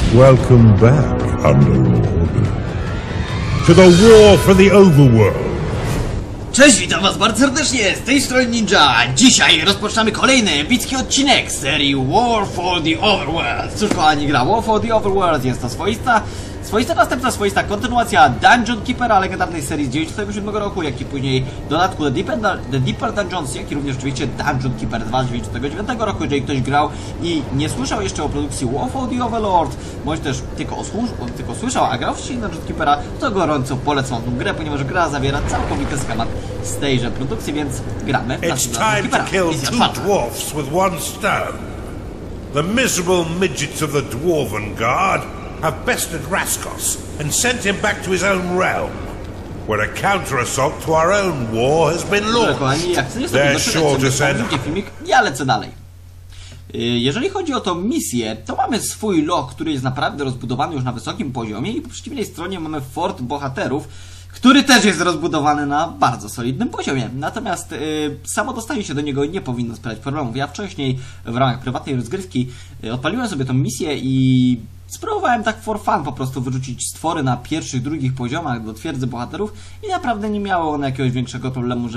Welcome back, Underlord. To the war for the Overworld. Cześć, witam was bardzo serdecznie, z tej strony Ninja. Dzisiaj rozpoczynamy kolejny epicki odcinek z serii War for the Overworld. Cóż kochani, gra War for the Overworld jest to swoista następna, swoista kontynuacja Dungeon Keepera, legendarnej serii z 1997 roku, jak i później w dodatku The Deeper Dungeons, jak i również oczywiście Dungeon Keeper 2 z 1999 roku. Jeżeli ktoś grał i nie słyszał jeszcze o produkcji War for the Overlord, bądź też tylko słyszał, a grał wcześniej Dungeon Keepera, to gorąco polecam tę grę, ponieważ gra zawiera całkowity schemat z tejże produkcji, więc gramy w naszym Dungeon Keepera. Two dwarfs with one stone. The miserable midgets of the Dwarven Guard have bested Raskos and sent him back to his own realm, where a counter-assault to our own war has been launched. They're sure to send... Ja lecę dalej. Jeżeli chodzi o tą misję, to mamy swój log, który jest naprawdę rozbudowany już na wysokim poziomie i po przeciwnej stronie mamy Fort Bohaterów, który też jest rozbudowany na bardzo solidnym poziomie. Natomiast samo dostanie się do niego nie powinno sprawiać problemów. Ja wcześniej w ramach prywatnej rozgrywki odpaliłem sobie tą misję i spróbowałem tak for fun po prostu wyrzucić stwory na pierwszych, drugich poziomach do twierdzy bohaterów i naprawdę nie miało one jakiegoś większego problemu,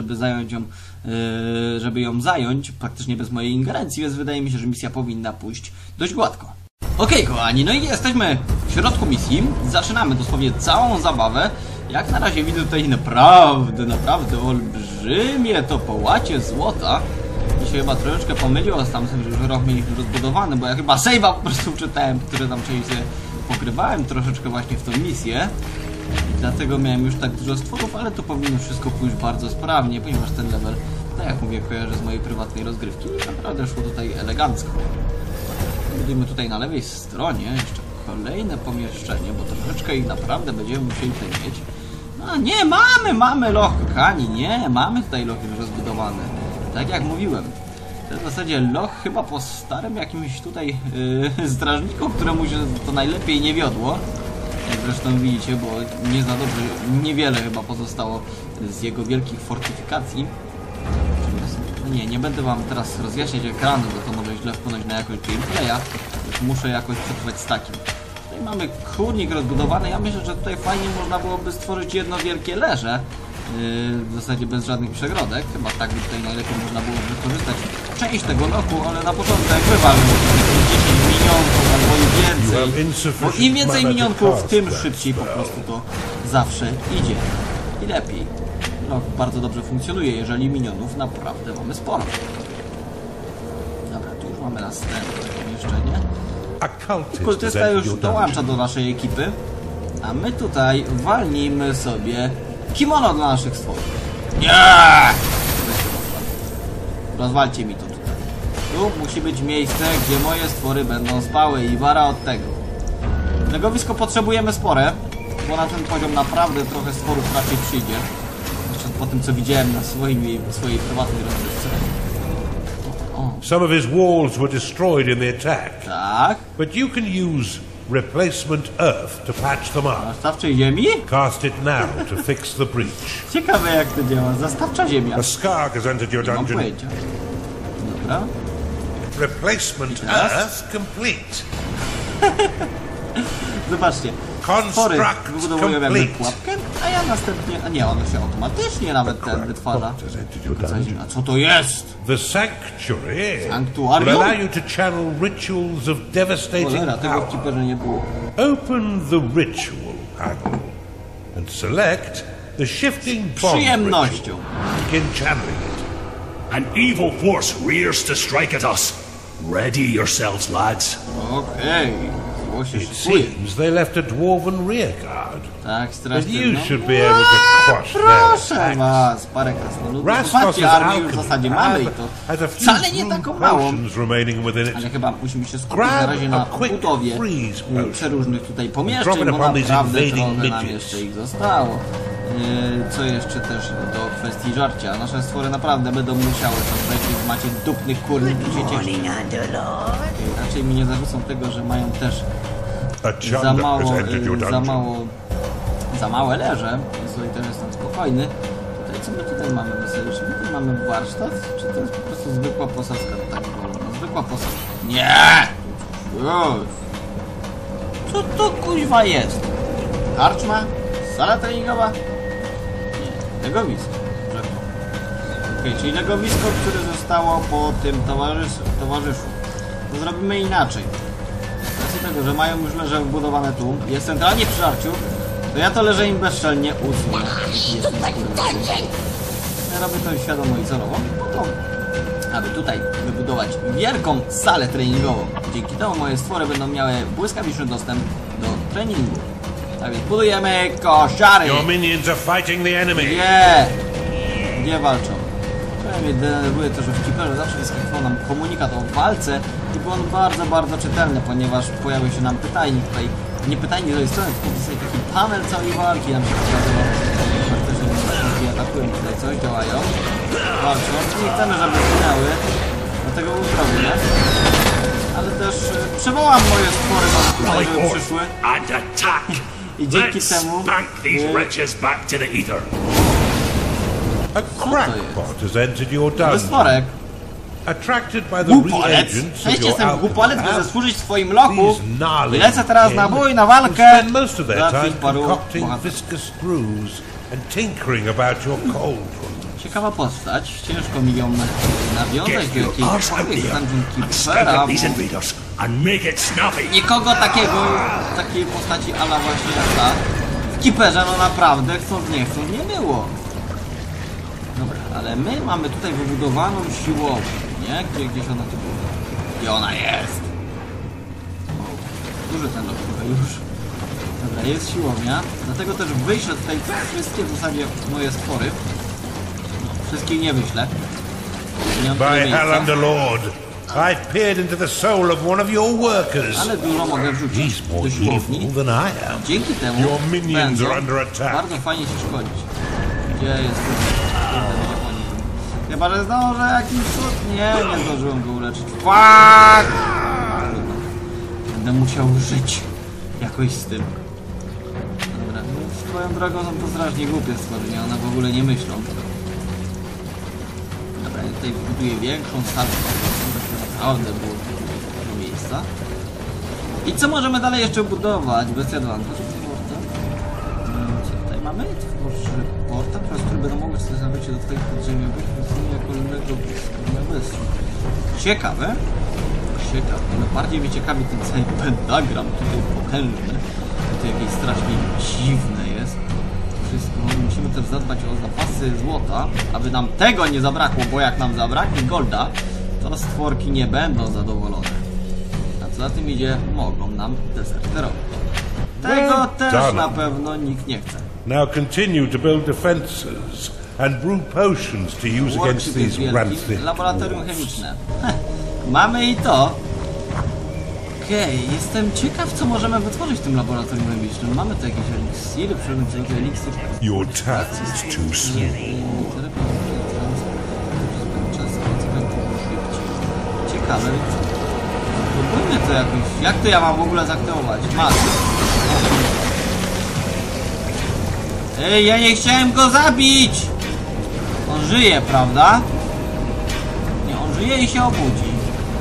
żeby ją zająć praktycznie bez mojej ingerencji, więc wydaje mi się, że misja powinna pójść dość gładko. Okej, kochani, no i jesteśmy w środku misji. Zaczynamy dosłownie całą zabawę. Jak na razie widzę tutaj naprawdę olbrzymie to połacie złota. Mi się chyba troszeczkę pomyliło z tamtym, że już rok mieliśmy rozbudowany, bo ja chyba save'a po prostu czytałem, które tam częściej pokrywałem troszeczkę właśnie w tą misję. I dlatego miałem już tak dużo stworów, ale to powinno wszystko pójść bardzo sprawnie, ponieważ ten level, tak jak mówię, kojarzę z mojej prywatnej rozgrywki i naprawdę szło tutaj elegancko. Budujemy tutaj na lewej stronie jeszcze kolejne pomieszczenie, bo troszeczkę ich naprawdę będziemy musieli tutaj mieć. No nie, mamy loch, kochani, nie, mamy tutaj loch już rozbudowany. Tak jak mówiłem. To jest w zasadzie loch chyba po starym jakimś tutaj strażniku, któremu się to najlepiej nie wiodło. Jak zresztą widzicie, bo nie za dobrze, niewiele chyba pozostało z jego wielkich fortyfikacji. No nie będę wam teraz rozjaśniać ekranu, bo to może źle wpłynąć na jakość gameplaya. Już muszę jakoś przetrwać z takim. Tutaj mamy kurnik rozbudowany. Ja myślę, że tutaj fajnie można byłoby stworzyć jedno wielkie leże. W zasadzie bez żadnych przegrodek. Chyba tak by tutaj najlepiej można było wykorzystać część tego lochu, ale na początek wywalmy 10 minionków albo i więcej. Bo im więcej minionków, tym szybciej po prostu to zawsze idzie. I lepiej. Loch bardzo dobrze funkcjonuje, jeżeli minionów naprawdę mamy sporo. Dobra, tu już mamy następne pomieszczenie. Kultysta już dołącza do naszej ekipy. A my tutaj walnijmy sobie kimono dla naszych stworów. Nie! Rozwalcie mi to tutaj. Tu musi być miejsce, gdzie moje stwory będą spały i wara od tego. Legowisko potrzebujemy spore, bo na ten poziom naprawdę trochę stworów raczej przyjdzie. Jeszcze po tym, co widziałem na swojej prywatnej rozgrywce. Some of his walls were destroyed in the attack. Tak. But you can use replacement earth to patch them up. Zastawczej ziemi? Cast it now to fix the breach. Ciekawe jak to działa. Zastawcza ziemia. A Skark has entered your dungeon. Nie mam pojęcia. Dobra. Replacement earth complete. Zobaczcie. Stwory wybudowują jakby pułapkę, a ja następnie... A nie, ono się automatycznie nawet ten wytwarza. A co to jest? The sanctuary Sanktuarium? will allow you to channel rituals of devastating Cholera, tego w Keeperze nie było. Open the ritual panel and select the shifting bomb Przyjemnością. Begin channeling it. An evil force rears to strike at us. Ready yourselves, lads. Okej. It seems they left a dwarven rearguard. Tak, strasznie. You should be able to quash Proszę was, parę krasnoludów. Zobaczcie, armię już w zasadzie mamy i to wcale nie taką małą. Ale chyba musimy się skupić na razie na budowie przeróżnych tutaj pomieszczeń, bo naprawdę trochę nam jeszcze ich zostało. Co jeszcze też do kwestii żarcia. Nasze stwory naprawdę będą musiały to wejść, macie dupny kurnik i się cieszyć. Raczej mi nie zarzucą tego, że mają też za małe leże, więc tutaj też jestem spokojny. Tutaj co my tutaj mamy weselsze? Czy my tutaj mamy warsztat? Czy to jest po prostu zwykła posadzka? Tak wolno. Zwykła posadzka. Nie! Już! Co to kuźwa jest? Karczma? Sala treningowa? Nie, legowisko. Okej, czyli legowisko, które zostało po tym towarzyszu. To zrobimy inaczej. Z racji tego, że mają już leże wbudowane tu, jest centralnie przy żarciu, to ja to leże im bezczelnie usunę. Ja robię to świadomo i celowo, po to, aby tutaj wybudować wielką salę treningową. Dzięki temu moje stwory będą miały błyskawiczny dostęp do treningu. Tak więc budujemy koszary! Your minions are fighting the enemy. Gdzie walczą? Mnie denerwuje to, że w Keeperze zawsze wyskakiwał nam komunikat o walce i był on bardzo, bardzo czytelny, ponieważ pojawił się nam pytajnik tutaj, nie pytajnik z tej strony, tylko tutaj taki panel całej walki nam się pokazywał. Faktycznie atakują tutaj coś, działają, walczą, nie chcemy, żeby zginęły, dlatego uzdrowię, ale też przywołam moje stwory tutaj, żeby przyszły i dzięki temu A crackpot has entered your dungeon. stworek. Attracted by the Głupolec! reagents Cześć, of your jestem głupolec, by alchemy zasłużyć w swoim lochu lab, i lecę teraz na bój, na walkę. spend most of their time Załatwić paru concocting bohaterów. viscous screws and tinkering about your cauldron. Ciekawa postać, ciężko mi ją nawiązać Get do your arse out jakiejkolwiek there dungeon and scout keepera, out these bo invaders and make it snappy. nikogo takiej postaci ala właśnie jak ta w keeperze no naprawdę chcąc nie chcąc nie było. Dobra, ale my mamy tutaj wybudowaną siłownię, nie? Gdzieś ona tu była. I ona jest! Duży ten lok trochę już. Dobra, jest siłownia, dlatego też wyślę tutaj wszystkie w zasadzie moje stwory. Wszystkich nie wyślę. Nie mam tyle By miejsca. hell and the Lord, I've peered into the soul of one of your workers. Ale dużo mogę wrzucić He's more do siłowni. evil than I am. Dzięki temu Your minions będą are under attack. bardzo fajnie się szkodzić. Gdzie jest chyba, że zdążę jakiś cud. Nie zdążyłem go uleczyć. Fuck! Będę musiał żyć jakoś z tym. Dobra, no, swoją drogą są to strasznie głupie stworzenia, one w ogóle nie myślą. Dobra, ja tutaj buduję większą salę. Naprawdę było dużo miejsca. I co możemy dalej jeszcze budować? Bestia advantage. Co tutaj mamy? Tworzy portal, przez który będą mogły stosować się do twoich podziemiowych jako innego bestii. Ciekawe. Ciekawe, ale bardziej mnie ciekawi ten cały pentagram tutaj potężny. To jakieś strasznie dziwne jest. Wszystko. Musimy też zadbać o zapasy złota, aby nam tego nie zabrakło, bo jak nam zabraknie golda, to stworki nie będą zadowolone. A co za tym idzie, mogą nam dezerterować. Tego też na pewno nikt nie chce. Now continue to build defenses and brew potions to use against Workshop jest these wielki. rancid Laboratorium dwarves. chemiczne. Mamy i to. Okej, jestem ciekaw, co możemy wytworzyć w tym laboratorium chemicznym. Mamy tu jakieś eliksiry, przewodniczący eliksir. Your task is too small. Ciekawe. Spróbujmy to jakoś. Jak to ja mam w ogóle zaktywować? Masz. Ej, ja nie chciałem go zabić! On żyje, prawda? Nie, on żyje i się obudzi.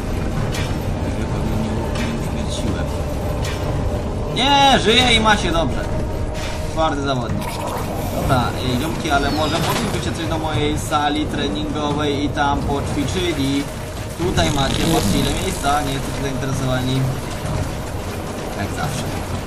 Nie uśmierciłem. Nie, żyje i ma się dobrze. Twardy zawodnik. Dobra, ziomki, ale może moglibyście coś do mojej sali treningowej i tam poćwiczyli. Tutaj macie, patrzcie ile miejsca, nie jesteście zainteresowani. Jak zawsze.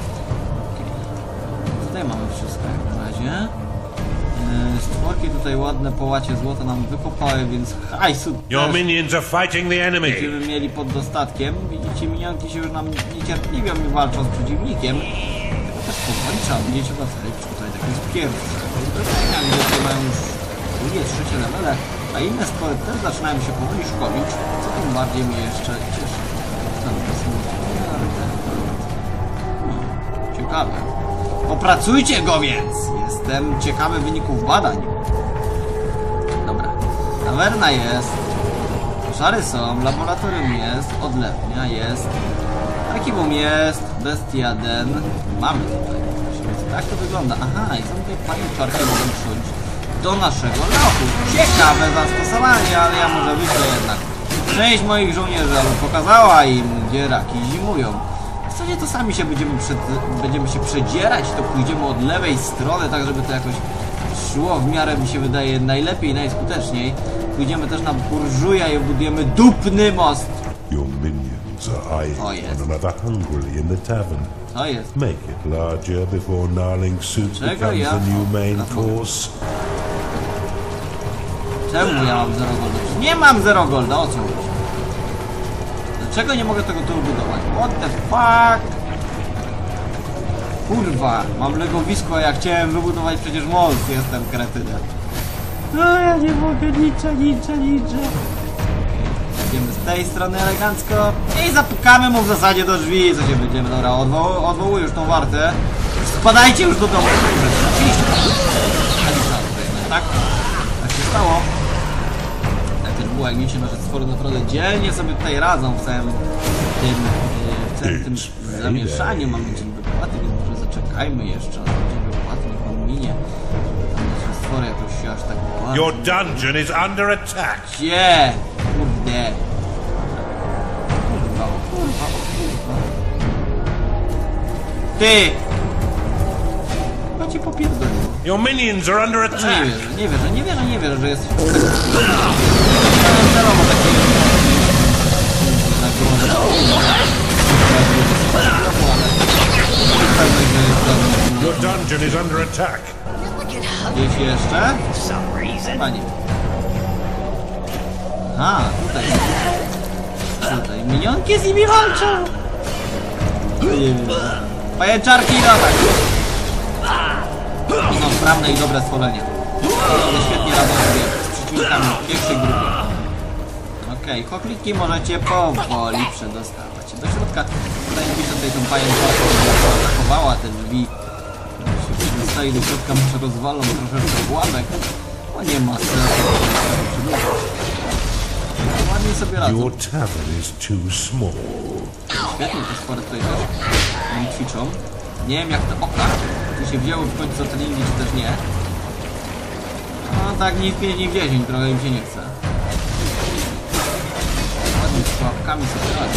Okay. Tutaj mamy wszystko jak na razie. Stworki tutaj ładne połacie złota nam wykopały, więc hajsu Your też minions are fighting the enemy. będziemy mieli pod dostatkiem. Widzicie, minionki się już nam niecierpliwią i walczą z przeciwnikiem. Tylko też powoli trzeba będzie się docenić tutaj tak jest pierwsze. Tutaj mają już drugie, trzecie levele, a inne spory też zaczynają się powoli szkolić, co tym bardziej mnie jeszcze cieszy. Ciekawe. Opracujcie go więc! Jestem ciekawy wyników badań. Dobra. Tawerna jest. Koszary są, laboratorium jest, odlewnia jest, archiwum jest, bestiaden. Mamy tutaj. Tak to wygląda. Aha, i są tutaj paniczarki mogą przychodzić do naszego lochu. Ciekawe zastosowanie, ale ja może wyślę jednak część moich żołnierzy, ale pokazała im, gdzie raki zimują. W zasadzie to sami się będziemy się przedzierać, to pójdziemy od lewej strony, tak żeby to jakoś szło w miarę, mi się wydaje, najlepiej, najskuteczniej. Pójdziemy też na burżuja i budujemy dupny most. Your minions are eyeing Oh, yes. one another hungrily in the tavern. To jest. Make it larger before gnarling soup Czego becomes ja? the new main Na to. course. Czemu ja mam 0 golda? Nie mam 0 golda, o co chodzi? Dlaczego nie mogę tego tu budować? What the fuck? Kurwa, mam legowisko, a ja chciałem wybudować przecież most, jestem kretynem. No ja nie mogę, nicze. Idziemy z tej strony elegancko i zapukamy mu w zasadzie do drzwi, co się będziemy, dobra, odwołuję już tą wartę. Spadajcie już do domu. Oczywiście. Tak? Tak się stało. Ten bułek, widzicie, nasze stwory naprawdę dzielnie sobie tutaj radzą w całym tym zamieszaniu. Mamy dzień wypłaty, więc może zaczekajmy jeszcze na dzień wypłaty, niech on minie. Tam nasze stwory jakoś się aż tak bardzo... Your dungeon is under attack. Gdzie? Kurde. Kurwa. Ty! Chyba cię popierdolił. Your minions are under attack. Nie wierzę, że jest... Celowo takie... Your dungeon is under attack. Gdzieś jeszcze? Chyba nie. Aha, tutaj. Minionki z nimi walczą! Nie wiem. Pajęczarki, dawaj! To są sprawne i dobre stworzenia. One świetnie radzą sobie z przeciwnikami w pierwszej grupie. Okej, chokliki możecie powoli przedostawać do środka. Tutaj mówię, że tutaj tą pajęczarkę zachowała te drzwi. Jak się przedostaje do środka, może rozwalą troszeczkę pułapek. Bo nie ma sensu. Ładnie sobie radzą. Your tavern is too small. Świetnie, te spory tutaj też ćwiczą. Nie wiem jak te oka tu się wzięły w końcu za treningi, czy też nie. No tak, nie w 10, trochę im się nie chce. Ładnie z pułapkami sobie radzą.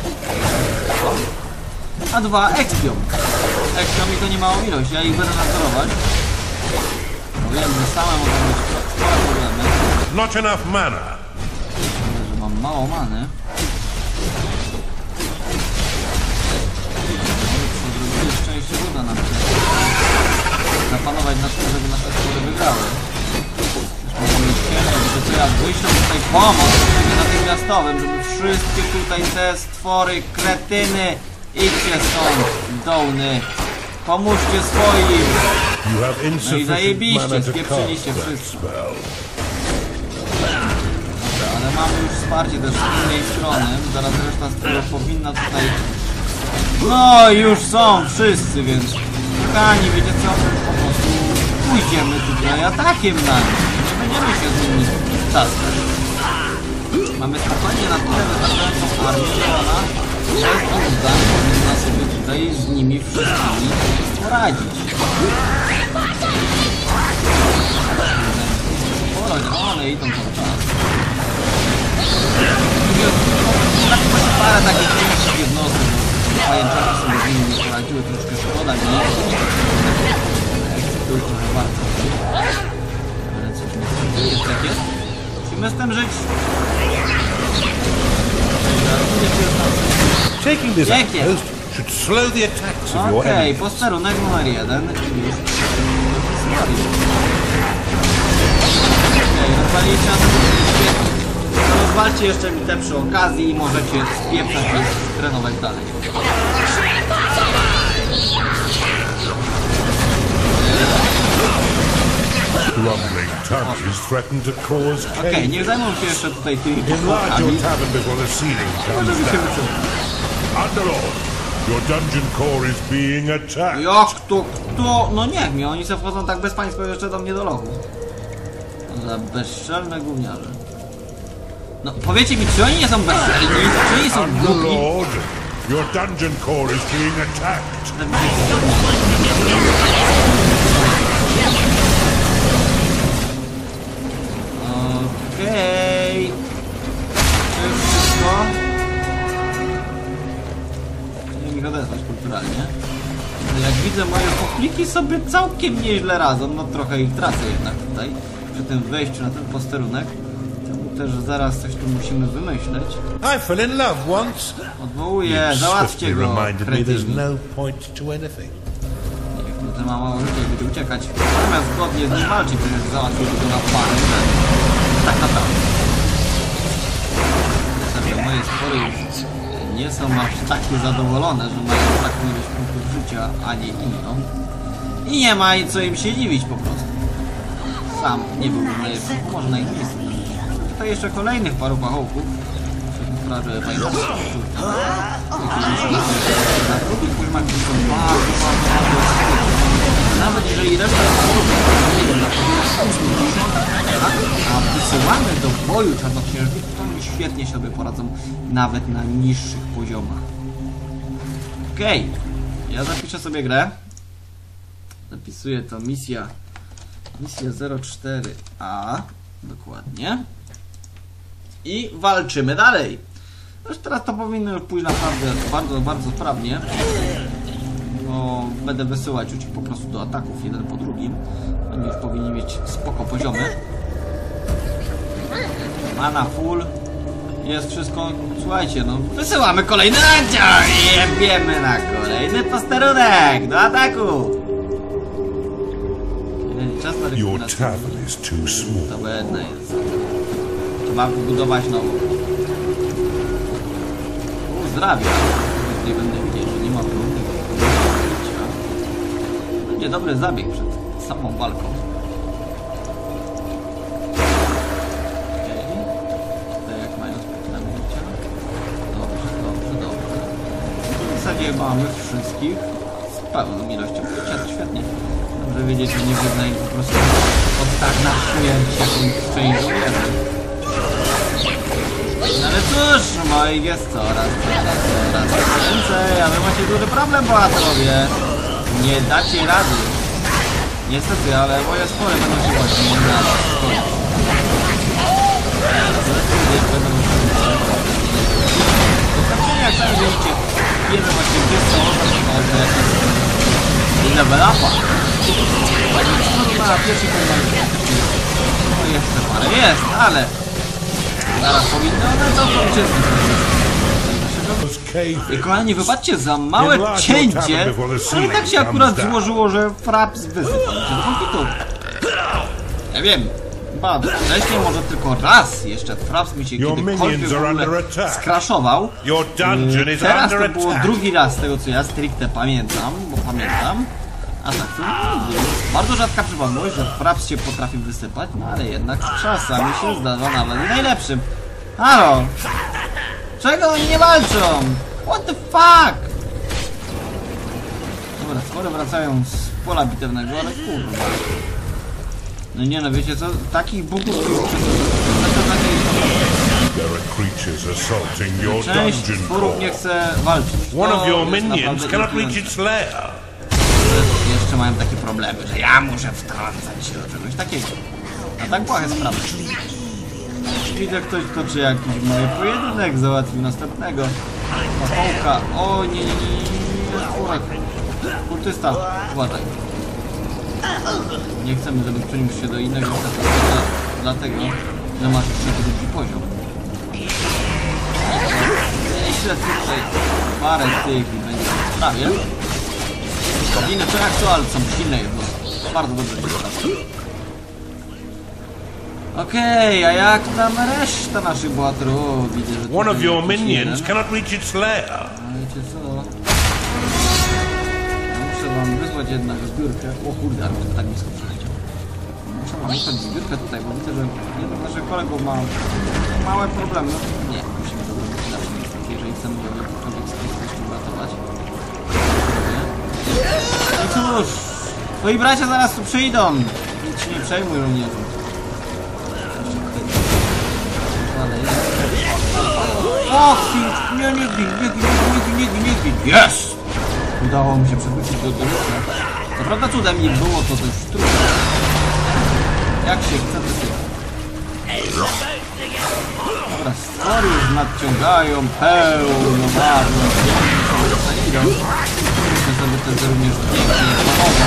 A dwa, ekspią. Ekspią i to nie małą ilość, ja ich będę nadzorować. No wiem, że same mogą być spore problemy. Not enough mana. Że mam mało many. Szczęście uda nam się zapanować na tym, żeby nasze stwory wygrały. Wiecie co, ja wyślę tutaj pomoc w trybie natychmiastowym, żeby wszystkie tutaj te stwory, kretyny, idźcie stąd, dołny, pomóżcie swoim. No i zajebiście, spieprzyliście wszystko. Dobra, ale mamy już wsparcie też z innej strony, zaraz reszta stworów powinna tutaj... No już są wszyscy, więc kochani, wiecie co? Po prostu pójdziemy tutaj atakiem na nich. Nie będziemy się z nimi taskać. Mamy spokojnie na tyle wystarczającą armię, że ona bez oddań powinna sobie tutaj z nimi wszystkimi poradzić. One idą cały czas. Parę takich większych jednostek. Pajęczarki sobie z nimi nie poradziły, troszkę szkoda mi. To już trochę bardzo. Ale coś mi jest jak jest. Musimy z tym żyć. Taking this outpost should slow the attacks of your Okej, enemies. posterunek numer 1 już. Okej, rozwalicie nas. Rozwalcie jeszcze mi te przy okazji i możecie spieprzać i trenować dalej. Rumbling touches threaten to cause Okej, chaos. niech zajmą się jeszcze tutaj tymi Enlarge podkładami. your tavern before the ceiling comes down. Underlord, your dungeon core is being attacked. Jak to kto? No niech mi, oni se wchodzą tak bez państwa jeszcze do mnie do lochu. Za bezczelne gówniarze. No powiecie mi, czy oni nie są bezczelni, czy oni są głupi? Underlord, your dungeon core is being attacked. Okej. To już wszystko. nich odezwać kulturalnie. Ale jak widzę, moje popliki sobie całkiem nieźle radzą. No trochę ich tracę jednak tutaj. Przy tym wejściu na ten posterunek. Temu też zaraz coś tu musimy wymyśleć. I fell in love once. Odwołuję, załatwcie go. Reminded me there's no point to anything. Niech to ma mało życia i będzie uciekać. Natomiast zgodnie z nim walczy, przecież załatwił go na parę. Tak naprawdę. Niestety moje spory już nie są aż takie zadowolone, że mają taką ilość punktów życia, a nie inną. I nie ma co im się dziwić po prostu. Sam nie byłbym najlepszy, może na ich miejscu. Tutaj jeszcze kolejnych paru pachołków. Prawie pamiętam. Na drugich poziomach są bardzo. Nawet jeżeli reszta a wysyłamy do boju czarnoksiężników, to oni świetnie sobie poradzą nawet na niższych poziomach. Okej, ja zapiszę sobie grę. Zapisuję to misja 04A, dokładnie. I walczymy dalej. Już teraz to powinno już pójść naprawdę bardzo, bardzo sprawnie. Bo będę wysyłać już po prostu do ataków jeden po drugim. Oni już powinni mieć spoko poziomy. Mana full. Jest wszystko. Słuchajcie, no wysyłamy kolejny rancia i jebiemy na kolejny posterunek do ataku. Czas na Your tavern is too small. to jedna jest. Trzeba wybudować nową. Uzdrawiam. Nie będę widzieć, że nie ma problemu. Będzie dobry zabieg przed samą walką. Okej. Tutaj jak mają spokojne życia. Dobrze. W zasadzie mamy wszystkich z pełną ilością życia. Świetnie. Dobrze wiedzieć, że nie wyzna im po prostu od tak na przyjęcie jakąś część żołnierzy. No ale cóż, moich jest coraz więcej, a wy macie duży problem, bohaterowie. Nie dacie rady. Niestety, ale moje spory będą się właśnie na skończyć. Doświadczenie, jak sami widzicie, wiemy właśnie gdzie są, że level upa. Na pierwszy poziom no jeszcze parę jest, ale zaraz powinno one całkowicie zniknąć. I kochani, wybaczcie za małe cięcie, ale tak się akurat złożyło, że Fraps wysypał się do konfitu. Ja wiem, chyba wcześniej może tylko raz jeszcze Fraps mi się kiedykolwiek w ogóle skraszował. Teraz to było drugi raz z tego co ja stricte pamiętam, bo pamiętam. A tak, to bardzo rzadka przypadłość, że Fraps się potrafi wysypać, no ale jednak czasami się zdarza nawet najlepszym. Halo! Czego oni nie walczą? What the fuck? Dobra, spory wracają z pola bitewnego, ale kurwa. No nie no, wiecie co? Takich bugów już część stworów nie chce walczyć. One of your minions cannot reach its lair. Jeszcze mają takie problemy, że ja muszę wtrącać się do czegoś takiego. A tak błahe sprawy. Widzę, ktoś toczy jakiś mój pojedynek, załatwił następnego. Pachołka. O nie. Kurek. Kultysta. Uważaj. Nie chcemy, żeby przeniósł się do innego świata, dlatego, że masz jeszcze drugi poziom. Myślę tutaj parę tych i będzie w sprawie. Gobliny to jak to, ale są silne jedno. Bardzo dobrze się sprawdza. Okej, a jak tam reszta naszych bohaterów? Widzę, że one of your minions cannot reach its lair. A wiecie co? Ja muszę wam wysłać jednak zbiórkę. O kurde, ale to tak blisko przyleciał. Muszę wam wysłać zbiórkę tutaj, bo widzę, że jeden z naszych kolegów ma małe problemy. Nie, musimy to zrobić inaczej, niestety, jeżeli chcemy go w jakikolwiek sposób uratować. I cóż, twoi bracia zaraz tu przyjdą. Nic się nie przejmuj, żołnierzu. O, nie gin. Jest! Udało mi się przewrócić do dorośla. Co prawda cudem nie było to dość trudne. Jak się chce, to się... Dobra, stwory już nadciągają pełnowarno. wtedy również pięknie pomogą.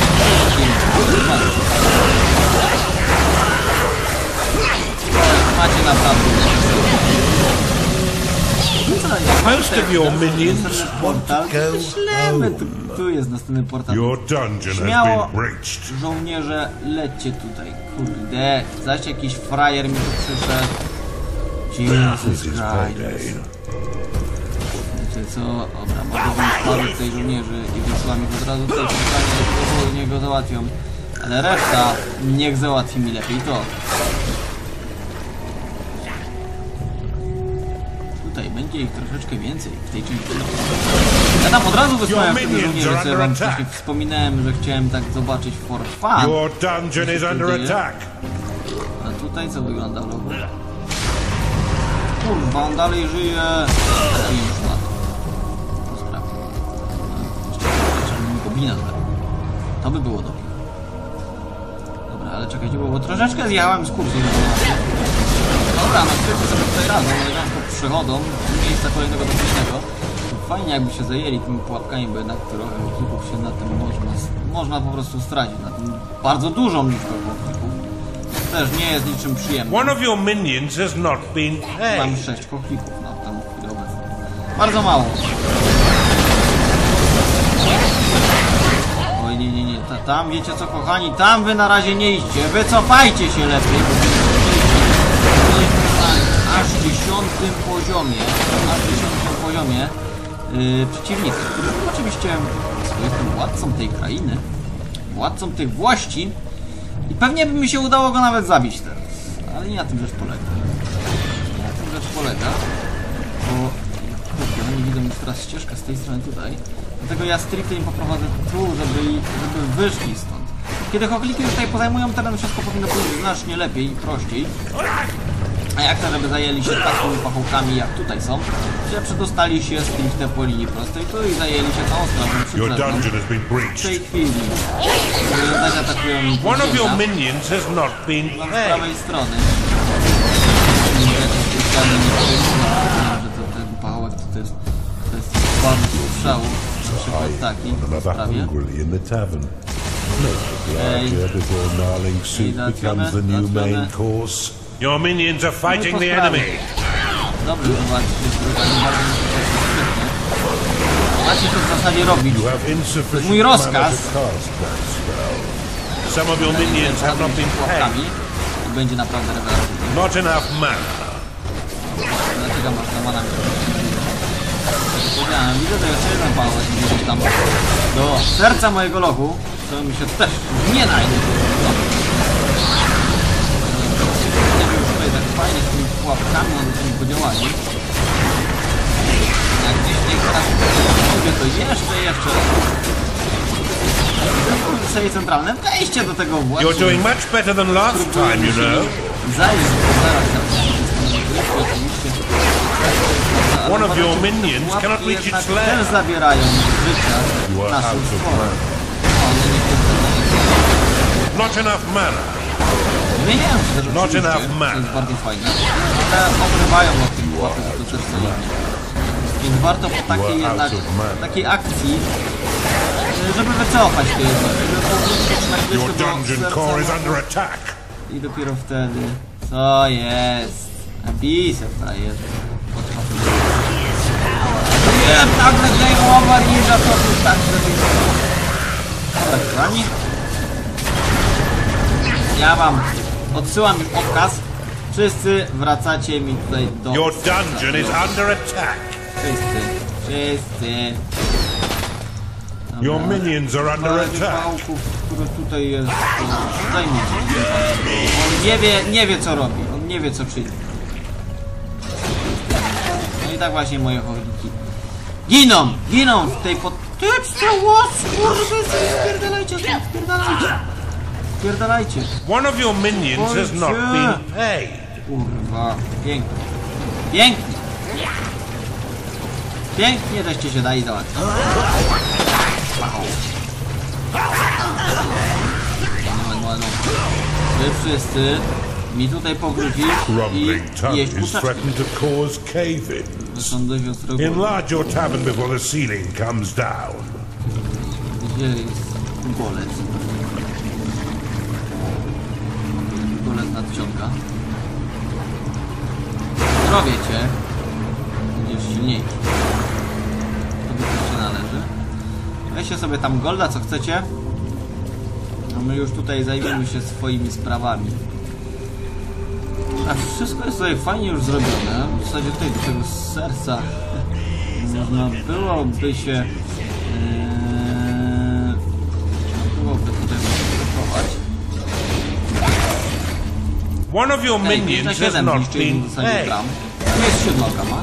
Macie naprawdę. Most of your minions want to go Myślemy, home. tu jest następny portal. Your dungeon Śmiało, has been breached. żołnierze, lećcie tutaj. Kurde, zaś jakiś frajer mi tu przyszedł. Jesus Christ. Wiecie co? Dobra, mogę wziąć paru tej żołnierzy i wysyłam ich od razu tutaj pytanie, niech go załatwią. Ale reszta niech załatwi mi lepiej to. Tutaj będzie ich troszeczkę więcej w tej części. Ja tam od razu wysłałem wtedy żołnierzy, co ja wam wcześniej wspominałem, że chciałem tak zobaczyć for fun. Your dungeon is under attack. A tutaj co wygląda w logu? Kurwa, on dalej żyje. Nie już lat. To sprawdzę. Jeszcze bym goblina zabił. To by było dobre. Dobra, ale czekajcie, bo troszeczkę zjechałem z kursu. Dobra, no wszyscy sobie tutaj radzą, elegancko przychodzą z miejsca kolejnego do kolejnego. Fajnie jakby się zajęli tymi pułapkami, bo jednak trochę klików się na tym można po prostu stracić. Na tym bardzo dużą liczbę klików. To też nie jest niczym przyjemnym. One of your minions has not been Mam paid. 6 klików na tam chwilę obecną. Bardzo mało. Oj, nie. Tam, wiecie co, kochani, tam wy na razie nie idźcie. Wycofajcie się lepiej, bo aż 10. poziomie przeciwnika, który oczywiście jestem władcą tej krainy, władcą tych włości i pewnie by mi się udało go nawet zabić teraz, ale nie na tym rzecz polega. Na tym rzecz polega, bo kurde, nie widzę już teraz ścieżkę z tej strony tutaj, dlatego ja stricte im poprowadzę tu, żeby wyszli stąd. Kiedy chokliki tutaj pozajmują teren, wszystko powinno pójść znacznie lepiej i prościej. A jak to, żeby zajęli się takimi pachołkami jak tutaj są, że przedostali się stricte po linii prostej, tu i zajęli się tą strażą przybrzeżną. W tej chwili atakują One of your minions has not been z paid. prawej strony. Specjalnie nie powiem, że ten pachołek to jest bardzo strzału. Na przykład taki w sprawie. in the tavern. Before gnarling soup becomes the new main course. Your minions are fighting the enemy. Dobrze, zobaczcie, bardzo świetnie. Macie to w zasadzie robić. You have insufficient Mój mana rozkaz. to cast that spell. Some of your minions have not been paid. Pułapkami i będzie naprawdę rewelacyjnie. Not enough mana. Dlaczego masz na manami? Powiedziałem, widzę, że jeszcze jeden pałek gdzieś tam do serca mojego lochu, to mi się też nie najdzie. Tutaj tak fajnie z tymi pułapkami nad tymi podziałami. Jak gdzieś tutaj teraz mówię, to jeszcze sobie centralne wejście do tego właśnie. You're doing much better than last time, you know. Zajść One of your minions cannot reach its lair. Też zabierają życia You are naszym out of stworom. mana. One nie Not enough mana. zmieniają się też Not oczywiście, enough mana. to jest bardzo fajne. Ale obrywają od tych pułapek, to też solidnie. Więc warto po takiej jednak, takiej akcji, żeby wycofać to jednak, żeby powrócić na Your blisko do dungeon serca core is under attack. i dopiero wtedy... Co jest? Napisy frajerze. Nie, nagle game over i za to tu tak zrobił. Dobra, kochani. Ja wam odsyłam już odkaz. Wszyscy wracacie mi tutaj do... Your dungeon is under attack. Wszyscy. Dobra. Your minions are under Parę attack. pałków, które tutaj jest... Zajmijcie się. On nie wie co robi. On nie wie co czyni. No i tak właśnie moje chochliki giną w tej potyczce łos, kurwy, spierdalajcie stąd, spierdalajcie. One of your minions has not been paid. Kurwa, pięknie żeście się dali załatwić. Wy wszyscy mi tutaj powrócić i Rumbling jeść tongues kurczaczki. threaten to cause cave-ins. Są dość ostrego. Enlarge your tavern before the ceiling comes down. Gdzie jest golec? Golec nadciąga. Zdrowie cię. Będziesz silniejszy. Tobie też się należy. Weźcie sobie tam golda, co chcecie. A my już tutaj zajmiemy się swoimi sprawami. A wszystko jest tutaj fajnie już zrobione. W zasadzie tutaj do tego serca można byłoby się tutaj zachować. One of your minions has not been paid. To jest 7 ma.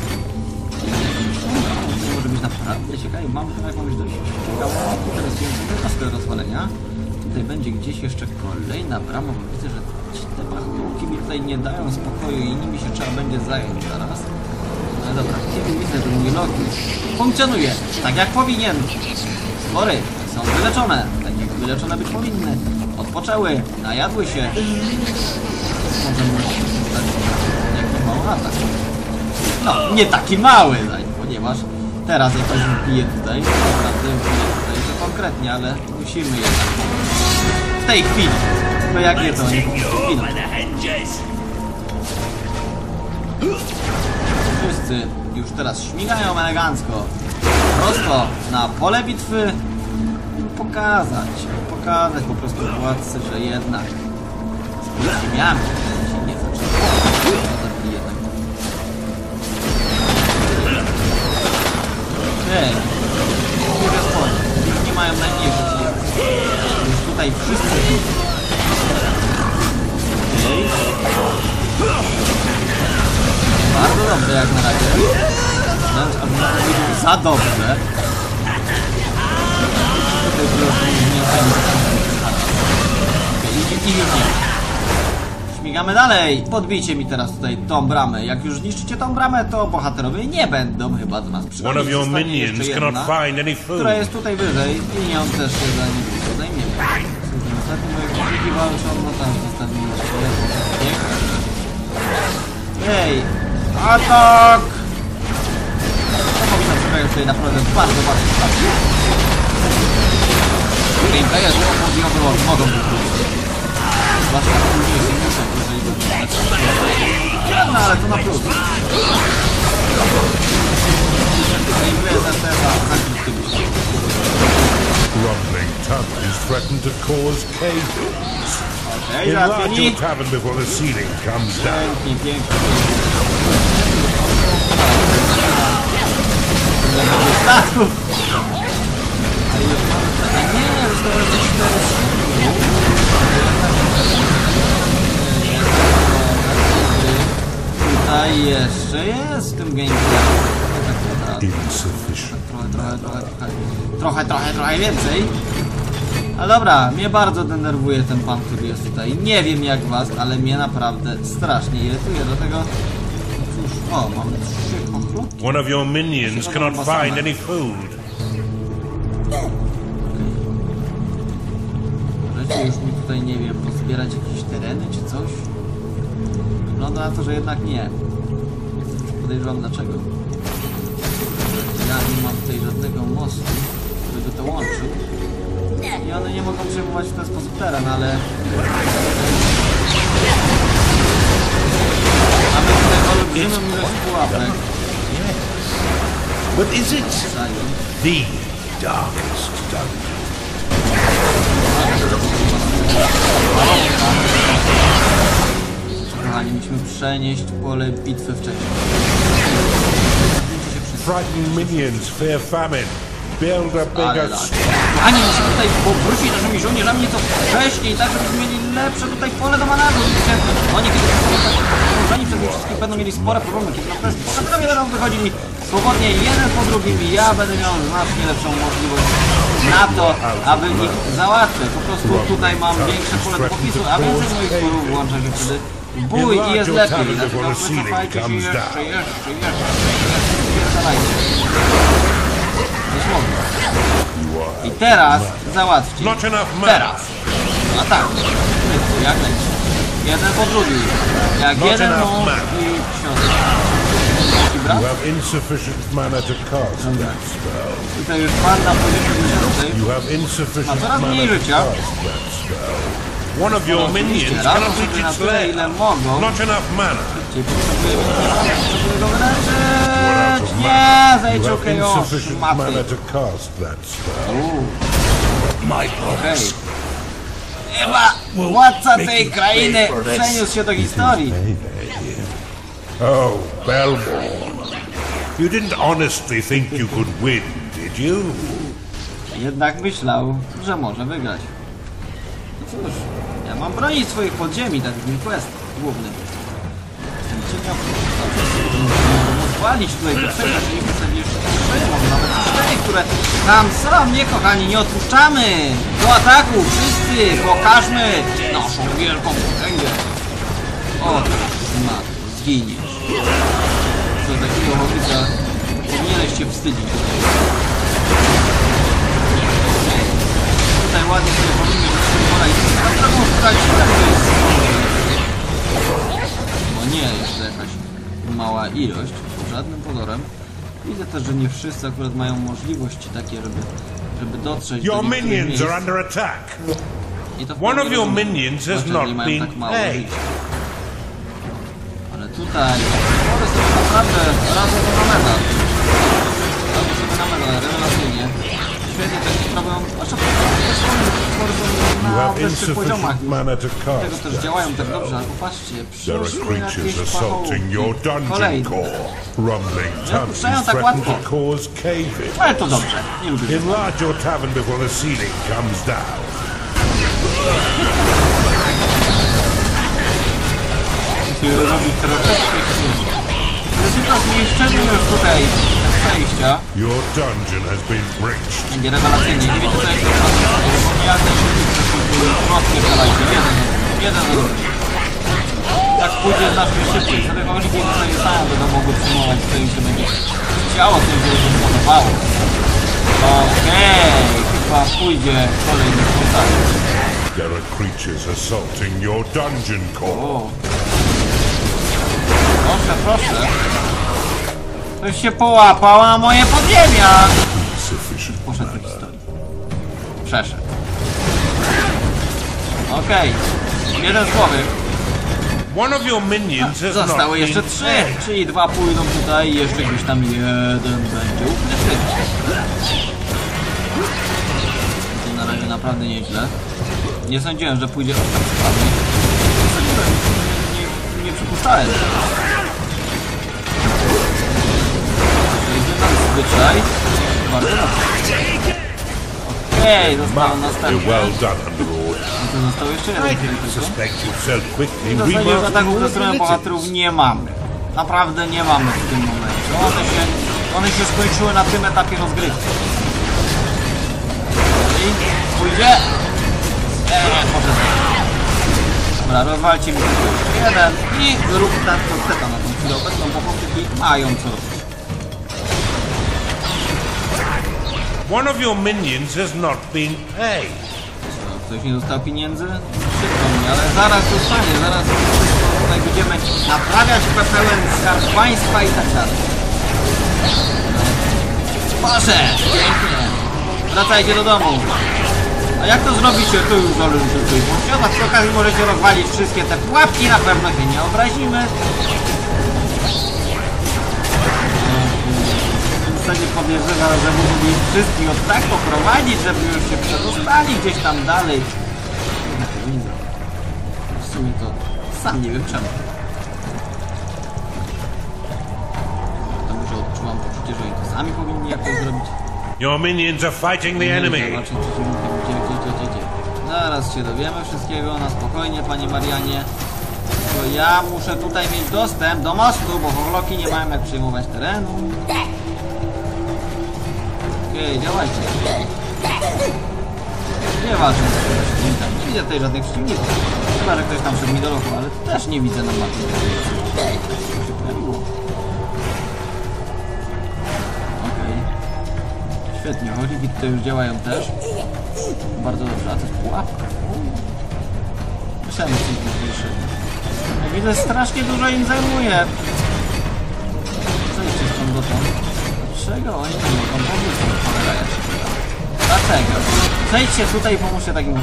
Może być naprawdę ciekawe. Mam tu jakąś dość ciekawą, interesującą do rozwalenia. Tutaj będzie gdzieś jeszcze kolejna brama. Widzę, że te pachałki mi tutaj nie dają spokoju i nimi się trzeba będzie zająć zaraz. No dobra, kiedy widzę, że mój log funkcjonuje tak jak powinien. Spory są wyleczone, tak jak wyleczone być powinny. Odpoczęły, najadły się. Możemy jaki mały atak. No, nie taki mały, ponieważ teraz jak ktoś bije tutaj, naprawdę bije tutaj to konkretnie, ale musimy jednak w tej chwili. To jak je to nie chwilą. Wszyscy już teraz śmigają elegancko. Prosto na pole bitwy. Pokazać po prostu władcy, że jednak z ziemiami się nie zaczyna. Okej. Już nie mają najmniejszych sił. Już tutaj wszyscy. Okej. Bardzo dobrze jak na razie. Wręcz aby na powiedział za dobrze. Tutaj i już nie. Śmigamy dalej. Podbijcie mi teraz tutaj tą bramę. Jak już zniszczycie tą bramę, to bohaterowie nie będą chyba do nas przychodzić. One of your minions cannot find any food. Która jest tutaj wyżej i nią też się zajmiemy. Ostatnio moje krzyki walczą, no tam zostawimy jeszcze. Ej! Atak! To powinno przebiegać tutaj naprawdę bardzo szybko. Gameplaya zło mogą być. Zwłaszcza w późniejszym muszą, jeżeli go no ale to na plus. Rumbling tunnels threaten to cause chaos. Enlarge your tavern before the ceiling comes down. Pięknie. Tutaj jeszcze jest w tym gameplayu. Trochę więcej. Ale dobra, mnie bardzo denerwuje ten pan, który jest tutaj. Nie wiem jak was, ale mnie naprawdę strasznie irytuje. Dlatego cóż, o, mamy 3 konflikty. One of your minions cannot find any food. Możecie już mi tutaj, nie wiem, pozbierać jakieś tereny czy coś? Wygląda na to, że jednak nie. Już podejrzewam dlaczego. Ja nie mam tutaj żadnego mostu, który by to łączył. I one nie mogą przejmować w ten sposób teren, ale... Mamy tutaj olbrzymią ilość pułapek. But is it the darkest dungeon? Kochani, musimy przenieść pole bitwy wcześniej. Frightened minions fear famine. Build a bigger... Kochani, musimy tutaj powrócić naszymi żołnierzami nieco wcześniej, tak żebyśmy mieli lepsze tutaj pole do manewru. Oni kiedy są przede wszystkim będą mieli spore problemy, kiedy natomiast bohaterowie będą wychodzili swobodnie jeden po drugim i ja będę miał znacznie lepszą możliwość na to, aby ich załatwić. Po prostu tutaj mam większe pole do popisu, a więcej moich sporów włącza się wtedy w bój i jest lepiej. Dlatego wycofajcie się jeszcze. I teraz załatwcie. Teraz. No tak. Jak leci. Jeden po drugim. Jak jeden mąż i książę. Dobra. You have insufficient mana to cast Dobra. that spell. Tutaj już pan na poziomie 10. You have insufficient coraz mana mniej to życia. cast that spell. One of your minions Radzą cannot sobie reach na its tyle, lair. ile mogą. Not enough mana. Czyli potrzebuję go wyleczyć. Out of Nie, mana. zejdź You okej, have o, insufficient szmaty. mana to cast that spell. My Okej. brothers. Chyba władca tej krainy przeniósł się do historii. Oh, Belmore. You didn't honestly think you could win, did you? Jednak myślał, że może wygrać. No cóż, ja mam bronić swoich podziemi, tak jak mój quest główny. Jestem ciekawy, zwalić tutaj do tego, czyli sobie jeszcze 3, może nawet 4, które tam są. Nie, kochani, nie odpuszczamy! Do ataku, wszyscy! Pokażmy naszą wielką potęgę! O, ma, zginiesz. Do takiego hobita powinieneś się wstydzić. Tutaj ładnie sobie powinny być symbole i na drugą straciłem, to jest... No nie, jeszcze jakaś mała ilość, żadnym pozorem. Widzę też, że nie wszyscy akurat mają możliwości takie, żeby dotrzeć do Your niektórych minions miejsc. are under attack. I to w One pełni of your rozumiem, minions has zwłaszcza, not jeżeli mają been tak mało paid. życia. Ale tutaj mogę sobie naprawdę radzę do nameta. Radzę sobie na medal, rewelacyjnie. Świetnie też sprawują, zwłaszcza You na have wyższych poziomach. insufficient mana to Dlatego cast też that działają tak dobrze, spell. ale popatrzcie, There are przyszły jakieś creatures assaulting your pachołki. dungeon Kolejne. core. Rumbling tummies puszczają tak threaten łatwo. to cause cave-in. Ale to dobrze, nie lubię tego. Enlarge your tavern before the ceiling comes down. Robić troszeczkę krzywdę. Ryzyko zniszczenia już tutaj przejścia. Your dungeon has been breached. Będzie rewelacyjnie. Nie wiecie co jeszcze raz. Ja też rozpierdalajcie. Jeden na drugi. Tak pójdzie znacznie szybciej. Sobie powoliki sobie sam będą mogły przyjmować co im się będzie chciało, co im się będzie podobało. Okej, chyba pójdzie kolejny kontakt. There are creatures assaulting your dungeon core. O. Proszę, proszę. Ktoś się połapał na moje podziemia. Insufficient Poszedł do mana. historii. Przeszedł. Okej. Jeden człowiek. One of your minions has not Zostały jeszcze been 3. paid. Czyli 2 pójdą tutaj i jeszcze gdzieś tam jeden będzie ukryty. To na razie naprawdę nieźle. Nie sądziłem, że pójdzie aż tak sprawnie. Nie przypuszczałem. Zwyczaj. Bardzo dobrze. Okej, został następny. Well done, Underlord. No to został jeszcze jeden. I didn't suspect you'd so quickly W zasadzie już remark ataków your ze strony abilities. bohaterów nie mamy. Naprawdę nie mamy w tym momencie. One się skończyły na tym etapie rozgrywki. I pójdzie. Poszedł. Dobra, rozwalcie mi tylko jeszcze jeden i zrób tak kosteta na tą chwilę obecną, bo chłopaki mają co robić. One of your minions has not been paid. Ktoś nie dostał pieniędzy? Przykro mi, ale zaraz dostanie, zaraz tutaj będziemy naprawiać pepełen skarb państwa i tak dalej. Proszę! Pięknie! Wracajcie do domu! A jak to zrobicie? To już zależy tylko i wyłącznie od was. Przy okazji możecie rozwalić wszystkie te pułapki, na pewno się nie obrazimy. W zasadzie podejrzewam, że musieli wszystkich od tak poprowadzić, żeby już się przedostali gdzieś tam dalej. W sumie to sam nie wiem czemu. To może odczułam poczucie, że oni to sami powinni jakoś zrobić. Your minions are fighting the enemy. Zaraz się dowiemy wszystkiego, na spokojnie, panie Marianie. Tylko ja muszę tutaj mieć dostęp do mostu, bo Horloki nie mają jak przejmować terenu. Okej, działajcie. Nieważne, nie widzę tutaj żadnych przeciwników. Chyba, że ktoś tam przed mi do lochu, ale też nie widzę na mapie. Okej. Świetnie, chodzi, tutaj już działają też. Bardzo dobrze, a to jest pułapka. Myślałem, że coś wyższe. Jak widzę, strasznie dużo im zajmuje. Co jeszcze dotąd. Dlaczego oni nie mogą pomóc? Cholera, ja się pytam. Dlaczego? Przejdźcie tutaj i pomóżcie takim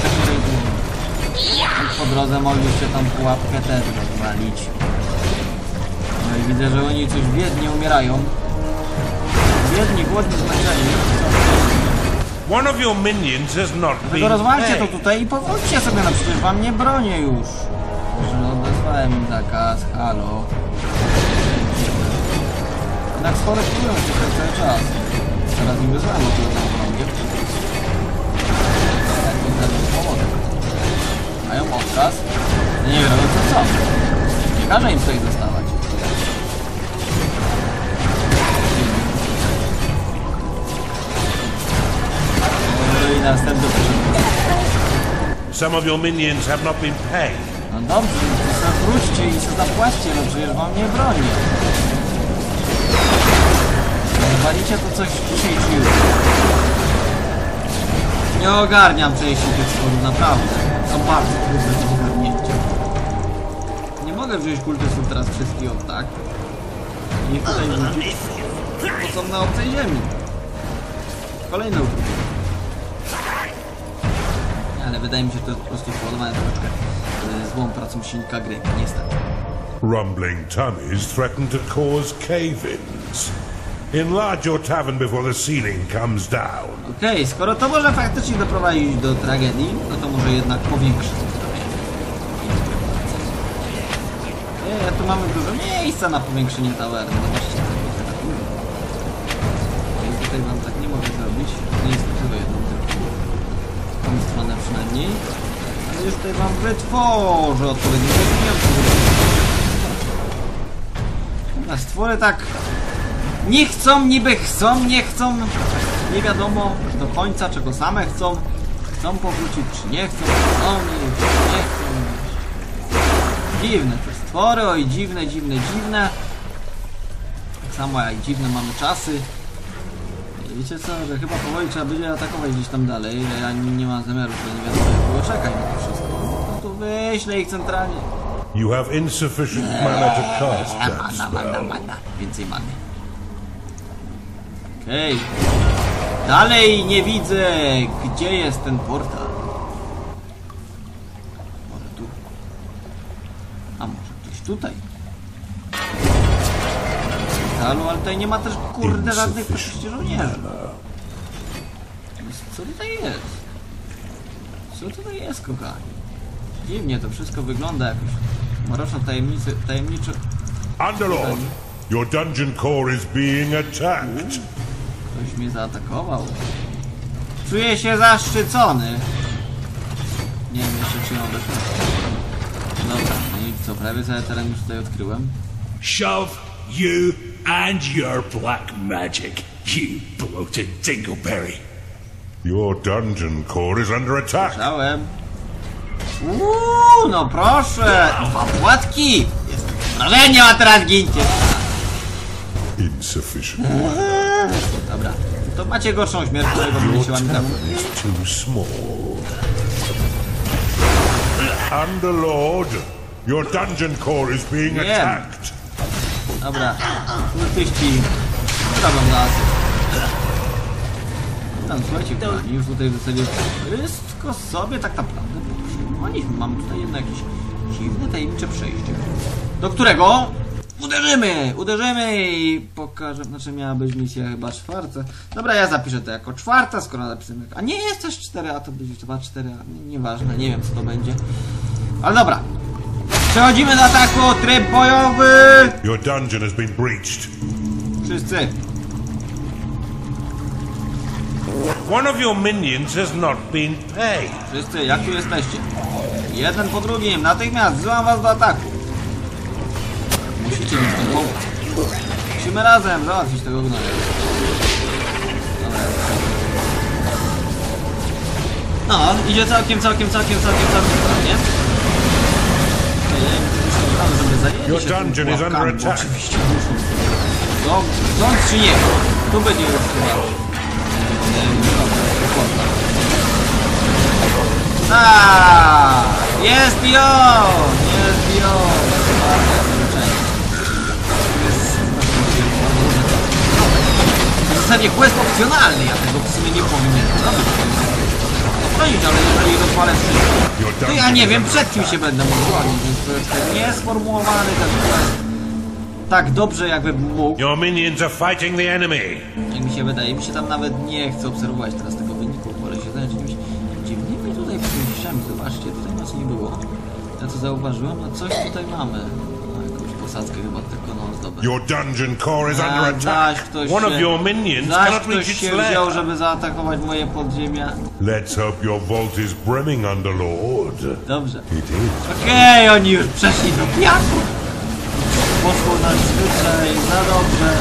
po drodze mogliście tam pułapkę też rozwalić. No i widzę, że oni coś biednie umierają. Biedni, głodni, zmęczeni. One of your minions has not Tylko been rozwalcie to paid. tutaj i powróćcie sobie, no przecież wam nie bronię już. Że odezwałem im zakaz, halo. Tak sporektują się przez cały czas. Teraz im wyzwałem o tyle bronię. Tak, to teraz pomogę. Mają odkaz? Nie wiem, no to co? Nie każe im tutaj zostawać. No i następny przyszedł. Some of your minions have not been paid. No dobrze, to sobie wróćcie i sobie zapłaćcie, no przecież wam nie bronię. Walicie to coś dzisiaj czy jutro. Nie ogarniam części tych stworów, naprawdę. Są bardzo trudne do ogarnięcia. Nie mogę wziąć kultystów teraz wszystkich od tak. I ich tutaj wrzucić, bo są na obcej ziemi. Kolejne utrudnienie. Ale wydaje mi się, że to jest po prostu spowodowane troszeczkę złą pracą silnika gry, niestety. Rumbling tummies threaten to cause cave-ins. Enlarge your tavern before the ceiling comes down. Okej, skoro to może faktycznie doprowadzić do tragedii, no to może jednak powiększyć tu mamy dużo miejsca na powiększenie tawerny. Zobaczcie, tutaj wam tak nie mogę zrobić. Nie jest tylko jedną tylko. Tą stronę przynajmniej. Ale już tutaj wam wytworzę odpowiednio. A stwory tak nie chcą, niby chcą, nie chcą. Nie wiadomo do końca, czego same chcą. Chcą powrócić, czy nie chcą. Oni nie chcą. Dziwne te stwory, oj dziwne, dziwne, dziwne. Tak samo jak dziwne mamy czasy. I wiecie co, że chyba powoli trzeba będzie atakować gdzieś tam dalej. Ja nie mam zamiaru, że nie wiadomo jak było czekać na to wszystko. No to wyślę ich centralnie. You have insufficient mana to cast that spell. Mana. Więcej many. Okej. Dalej nie widzę, gdzie jest ten portal. Może tu. A może gdzieś tutaj. Portalu, ale tutaj nie ma też kurde żadnych praktycznie żołnierzy. Co tutaj jest? Co tutaj jest, kochani? Dziwnie to wszystko wygląda jakoś mroczno tajemniczo. Underlord, your dungeon core is being attacked. Ktoś mnie zaatakował. Czuję się zaszczycony. Nie wiem jeszcze czy ją odeszłem. Dobra, no i co, prawie cały teren już tutaj odkryłem. Shove you and your black magic, you bloated dingleberry. Your dungeon core is under attack. Słyszałem. No proszę! 2 płatki! Jestem wrażenie, a teraz gincie! Insufficient. Dobra, to macie gorszą śmierć, którego będziecie wam trafić. It's too small. Underlord, your dungeon core is being Wiem. attacked. Dobra, kultyści robią nas. Tam, słuchajcie, kochani, już tutaj w zasadzie wszystko sobie tak naprawdę poszło. Mamy tutaj jedno jakieś dziwne, tajemnicze przejście, do którego uderzymy i pokażę, znaczy miała być misja chyba 4. Dobra, ja zapiszę to jako 4, skoro napisałem, a nie jest też 4, a to będzie chyba 4, nieważne, nie wiem co to będzie. Ale dobra, przechodzimy do ataku, tryb bojowy! Your dungeon has been breached. Wszyscy. One of your minions has not been paid. Wszyscy, jak tu jesteście? Jeden po drugim, natychmiast wzywam was do ataku. Musicie mi w tym pomóc. Musimy razem załatwić tego gnoja. Dobra. No, idzie całkiem sprawnie. Żeby zajęli Your się tym dungeon is pułapkami, under bo attack. oczywiście muszą. Ząc czy nie? Tu będzie już chyba. Jest ją! zasadzie quest opcjonalny, ja tego w sumie nie powinienem zrobić. Bronić, ale jeżeli rozwalę wszystko, to ja nie wiem, przed kim się będę mógł bronić, więc to jest niesformułowany ten quest tak dobrze, jakbym mógł. Your minions are fighting the enemy. Jak mi się wydaje, mi się tam nawet nie chce obserwować teraz tego wyniku, wolę się zająć jakimś dziwnymi tutaj przyjściami. Zobaczcie, tutaj nas nie było. Ja co zauważyłem, no coś tutaj mamy. No, jakąś posadzkę chyba tylko non-stop. Your dungeon core is under attack. One of your minions cannot reach its wziął, lair. żeby zaatakować moje podziemia. Let's hope your vault is brimming, Underlord. Dobrze. It is. Okej, oni już przeszli do piachu. Poszło na zwyczaj, za dobrze.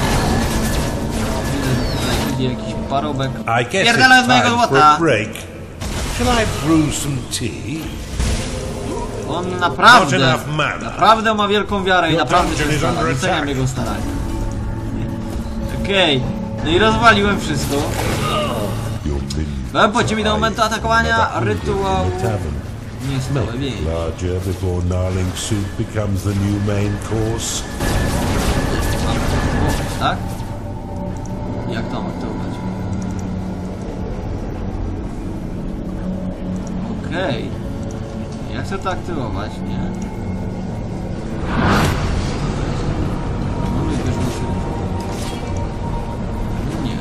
Tutaj idzie jakiś parobek. I guess Pierdolę it's z mojego time for złota. a break. Shall I brew some tea? On Not enough mana. naprawdę ma wielką wiarę i Your naprawdę dungeon się is stara. under Doceniam attack. jego starania. Okej, no i rozwaliłem wszystko. Your minions Byłem po ciebie do momentu atakowania are rytuału. in the tavern. Nie wiem. Larger before gnarling soup becomes the new main course. Tak? Jak to mam aktywować? Okej. Ja chcę to aktywować, nie? Może też muszę... Nie.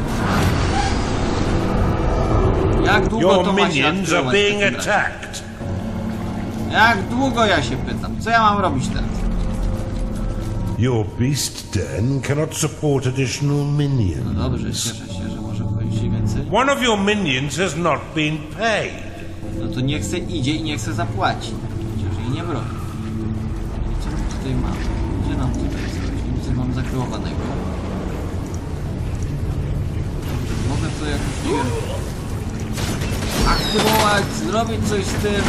Jak długo to Your ma się minions are aktywować? being w takim razie? attacked. Jak długo, ja się pytam? Co ja mam robić teraz? Your beast den cannot support additional No minions. dobrze, cieszę się, że może powiedzieć więcej. One of your minions has not been paid. No to niech se idzie i niech se zapłaci. Przecież jej nie broni. I co my tutaj mamy? Gdzie nam tutaj coś? Nic mam zakryłowanego. Dobrze, mogę to jakoś, nie wiem, aktywować, zrobić coś z tym.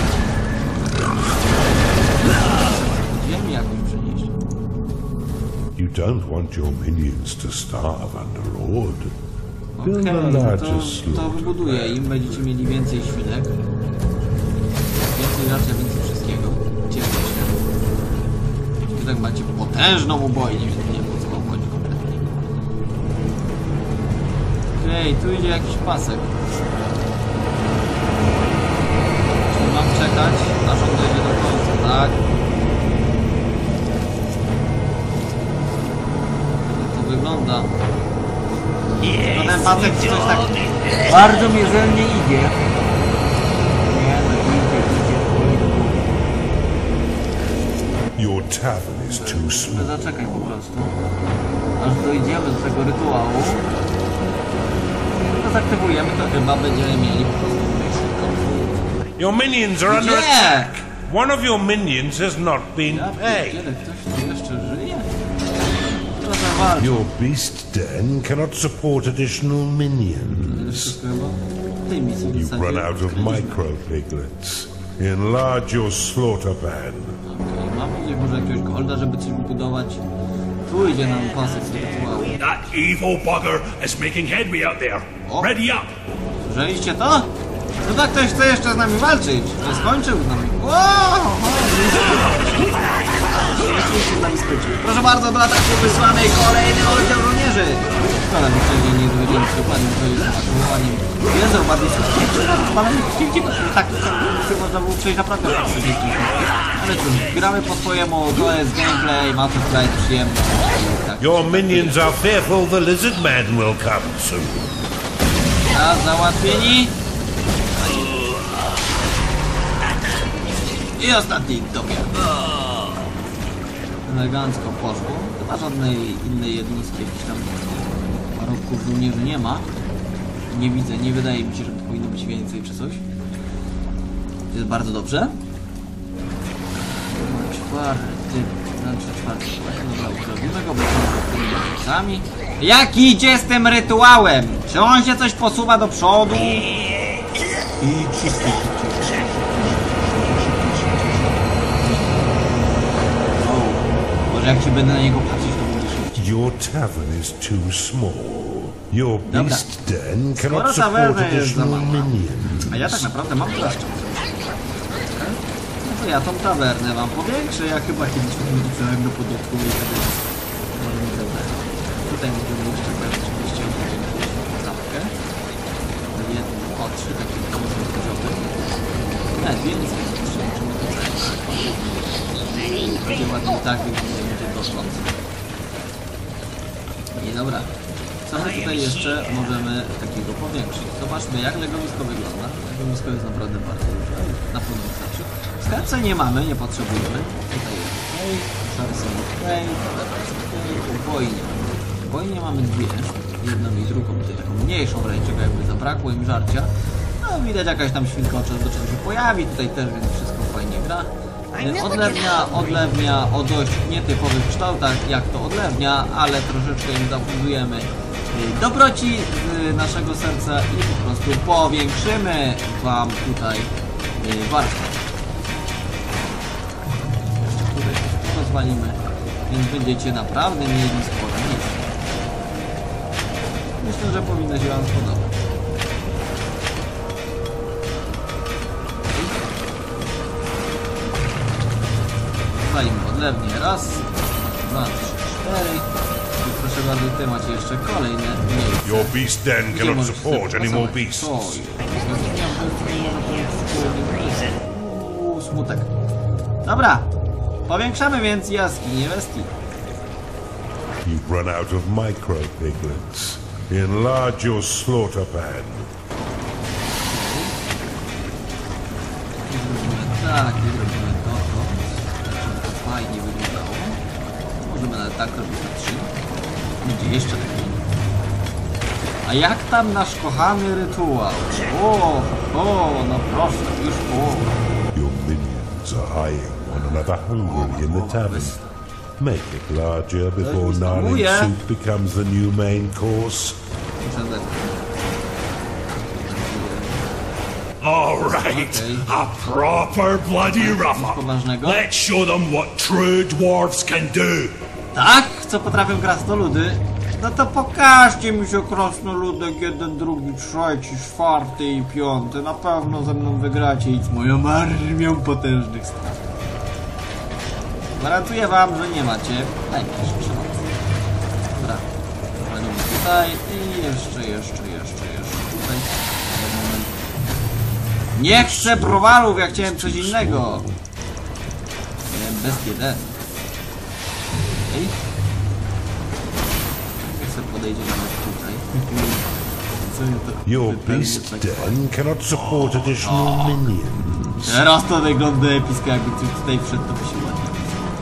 Ziemi jakąś przenieść. You don't want your minions to starve, Underlord. Build Okej, a no larger to slaughter. wybuduję. Im będziecie mieli więcej świnek. Więcej raczej, więcej wszystkiego. Cieszę się. I tak macie potężną ubojnię, więc nie wiem, po co wam chodzi kompletnie. Okej, tu idzie jakiś pasek. Czy mam czekać, aż on dojdzie do końca, tak? Jak to wygląda? To ten pasek coś tak bardzo mierzelnie idzie. Nie, no idzie. Your tavern is too small. Zaczekaj po prostu. Aż dojdziemy do tego rytuału. Jak to zaktywujemy, to chyba będziemy mieli po prostu Your minions are under Nie! attack. One of your minions has not been Ja paid. pierdzielę, ktoś tu jeszcze żyje? Co za walcz? Your beast den cannot support additional minions. Wszystko chyba w tej misji w You've zasadzie run out of skręciliśmy. micro piglets. Enlarge your slaughter pan. Okej, mamy gdzieś może jakiegoś golda, żeby coś budować. Tu idzie nam pasek z rytuału. That evil bugger is making headway out there. Oh. Ready up. Słyszeliście to? No tak, ktoś chce jeszcze z nami walczyć. Że skończył z nami. Rzeczywiście z nami skończył. Proszę bardzo, do ataku wysłanej kolejny oddział żołnierzy. Szkoda, że wcześniej nie dowiedziałem się dokładnie, co jest aktywowaniem. Wiedzą bardziej skuteczne. Spalenie krwi, tak, można było przejść naprawdę szybko. Ale cóż, gramy po swojemu, to jest gameplay, ma to tutaj przyjemność. Tak. Your minions are fearful the lizard man will come soon. A załatwieni. I ostatni dobieg. Elegancko poszło. Chyba żadnej innej jednostki jakichś tam parobków żołnierzy nie ma. Nie widzę, nie wydaje mi się, że powinno być więcej czy coś. Jest bardzo dobrze. Czwarty. Dobra, zrobimy go, bo są sami. Jak idzie z tym rytuałem? Czy on się coś posuwa do przodu? Może jak się będę na niego patrzeć, to będzie szybciej. Your tavern is too small. Your Dobra. beast den Skoro cannot support tawerna jest za additional mała, minions. a ja tak naprawdę mam teraz czas. No to ja tą tawernę wam powiększę, ja chyba kiedyś wrócę do podróbku i wtedy możemy zabrać. Tutaj możemy jeszcze rzeczywiście powiększyć. O, 3 takie poziomy. Nawet więcej. Będzie ładnie tak, będzie dosłownie. I dobra. Co my tutaj jeszcze możemy takiego powiększyć? Zobaczmy, jak legowisko wygląda. Legowisko jest naprawdę bardzo duże. Na pewno wystarczy. W skarbce nie mamy, nie potrzebujemy. Tutaj jest ok, szary są ok, ubojnie. Ubojnie mamy dwie. Jedną i drugą, tutaj taką mniejszą ręczkę, jakby zabrakło im żarcia. No widać jakaś tam świnka od czasu do czasu się pojawi, tutaj też, więc wszystko fajnie gra. Odlewnia o dość nietypowych kształtach, jak to odlewnia, ale troszeczkę im zafundujemy dobroci z naszego serca i po prostu powiększymy wam tutaj warstwę. Jeszcze tutaj rozwalimy, więc będziecie naprawdę mieli sporo miejsca. Myślę, że powinno się wam spodobać. Rozwalimy odlewnie. Raz, dwa, trzy, cztery. I proszę bardzo, tutaj macie jeszcze kolejne miejsce. Your beast den cannot support any more beasts. Smutek. Dobra. Powiększamy więc jaskinię bestii. You've run out of micro piglets. Enlarge your slaughter pan. Tak, i zrobimy to. Tak, żeby to fajnie wyglądało. Możemy nawet tak robić na 3. Będzie jeszcze lepiej. A jak tam nasz kochany rytuał? No proszę, już połowa. Your minions are eyeing one another hungrily in the tavern. Make it larger before gnarly soup becomes the new main course. All right, a proper bloody rough-up. Let's show them what true dwarves can do. Tak? Co potrafią krasnoludy? No to pokażcie mi się krasnoludek, jeden, drugi, trzeci, czwarty i piąty. Na pewno ze mną wygracie i z moją armią potężnych strat. Gwarantuję wam, że nie macie najmniejszych szans. Dobra, walimy tutaj i jeszcze tutaj. Moment. Nie chcę browarów, ja chciałem coś innego. Miałem bestię D. Okej. Jak sobie podejdzie nawet tutaj. Your beast den cannot support additional minions. Teraz to wygląda epicko, jakby coś tutaj wszedł, to by się ładnie.